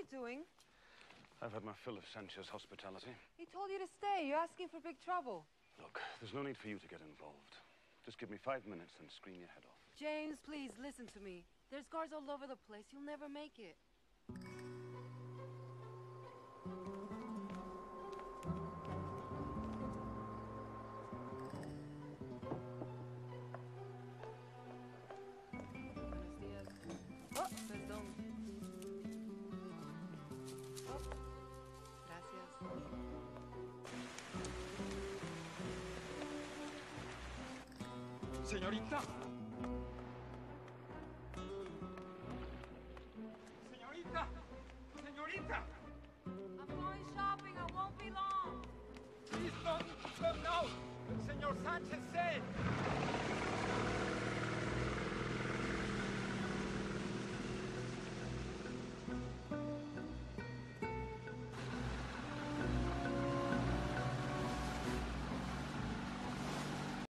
you doing? I've had my fill of Sanchez hospitality. He told you to stay. You're asking for big trouble. Look, there's no need for you to get involved. Just give me 5 minutes and scream your head off. James, please, listen to me. There's guards all over the place. You'll never make it. Buenos días. Oh, perdón. Oh, gracias. Señorita. Señorita. Señorita. I'm going shopping. I won't be long. Please don't. No. El señor Sánchez said.